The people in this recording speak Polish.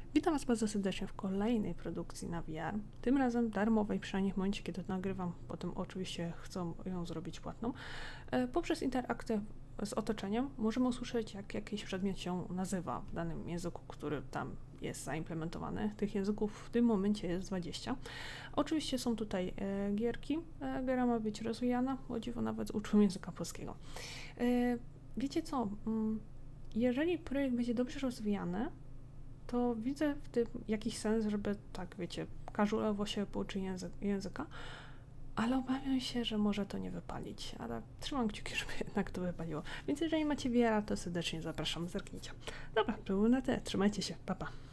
Witam Was bardzo serdecznie w kolejnej produkcji na VR. Tym razem darmowej, przynajmniej w momencie, kiedy to nagrywam. Potem oczywiście chcą ją zrobić płatną. Poprzez interakcję z otoczeniem możemy usłyszeć, jak jakiś przedmiot się nazywa w danym języku, który tam jest zaimplementowany. Tych języków w tym momencie jest 20. Oczywiście są tutaj gierki. Gra ma być rozwijana, o dziwo nawet z uczniom języka polskiego. Wiecie co? Jeżeli projekt będzie dobrze rozwijany, to widzę w tym jakiś sens, żeby tak, wiecie, casualowo się pouczyć języka, ale obawiam się, że może to nie wypalić, ale trzymam kciuki, żeby jednak to wypaliło. Więc jeżeli macie VR, to serdecznie zapraszam, zerknijcie. Dobra, to było na tyle, trzymajcie się, pa pa.